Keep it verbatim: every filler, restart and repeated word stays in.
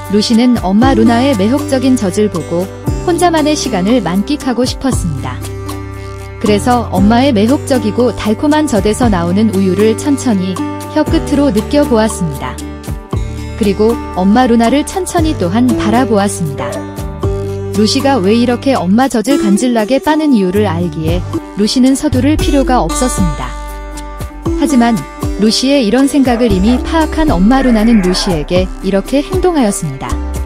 루시는 엄마 루나의 매혹적인 젖을 보고 혼자만의 시간을 만끽하고 싶었습니다. 그래서 엄마의 매혹적이고 달콤한 젖에서 나오는 우유를 천천히 혀끝으로 느껴보았습니다. 그리고 엄마 루나를 천천히 또한 바라보았습니다. 루시가 왜 이렇게 엄마 젖을 간질나게 빠는 이유를 알기에 루시는 서두를 필요가 없었습니다. 하지만 루시의 이런 생각을 이미 파악한 엄마 루나는 루시에게 이렇게 행동하였습니다.